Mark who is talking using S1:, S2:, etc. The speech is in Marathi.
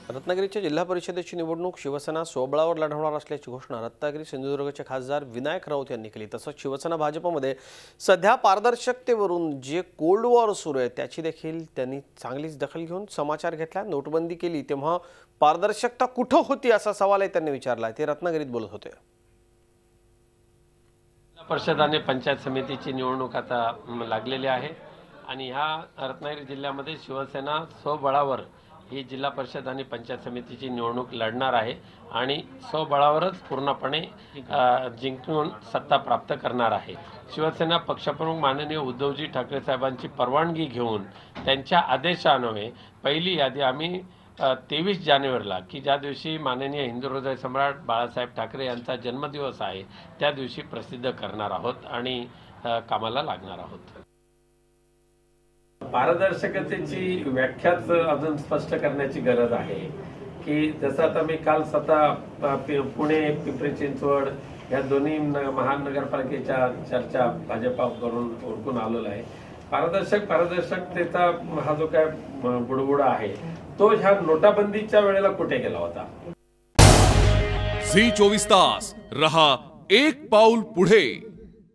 S1: रत्नागिरीच्या जिल्हा परिषदेची निवडणूक शिवसेना स्वबळावर लढवणार असल्याची घोषणा रत्नागिरी सिंधुदुर्गचे खासदार विनायक राऊत यांनी केली। तसंच शिवसेना भाजपमध्ये सध्या पारदर्शकतेवरून जे कोल्ड वॉर सुरू आहे त्याची देखील त्यांनी चांगलीच दखल घेऊन समाचार घेतला। नोटबंदी केली तेव्हा पारदर्शकता कुठे होती असा सवालही त्यांनी विचारला। ते रत्नागिरीत बोलत होते।
S2: परिषद आणि पंचायत समितीची निवडणूक आता लागलेली आहे आणि ह्या रत्नागिरी जिल्ह्यामध्ये शिवसेना स्वबळावर ही जिल्हा परिषद आणि पंचायत समितीची निवडणूक लढणार आहे आणि स्वबळावरच पूर्णपणे जिंकून सत्ता प्राप्त करणार आहे। शिवसेना पक्षप्रमुख माननीय उद्धवजी ठाकरे साहेबांची परवानगी घेऊन त्यांच्या आदेशान्वये पहिली यादी आम्ही 23 जानेवारीला की ज्या दिवशी माननीय हिंदू हृदय सम्राट बाळासाहेब ठाकरे यांचा जन्मदिवस आहे त्या दिवशी प्रसिद्ध करणार आहोत आणि कामाला लागणार आहोत। पारदर्शकतेची व्याख्याच अजून स्पष्ट करण्याची गरज आहे की जसं आता मी काल स्वतः पुणे पिंपरी चिंचवड या दोन्ही महानगरपालिकेच्या चर्चा भाजपा करून ओळखून आलेला आहे। पारदर्शकतेचा हा जो काय बुडबुडा आहे तो ह्या नोटाबंदीच्या वेळेला कुठे गेला होता।
S3: झी 24 तास रहा एक पाऊल पुढे।